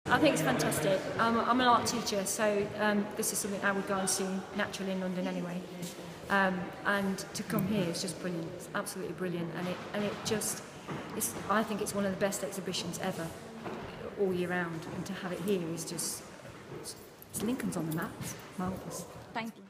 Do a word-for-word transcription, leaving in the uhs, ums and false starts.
I think it's fantastic. Um, I'm an art teacher, so um, this is something I would go and see naturally in London anyway. Um, and to come here is just brilliant. It's absolutely brilliant, and it and it just, it's, I think it's one of the best exhibitions ever, all year round. And to have it here is just, it's, it's Lincoln's on the map. It's marvellous. Thank you.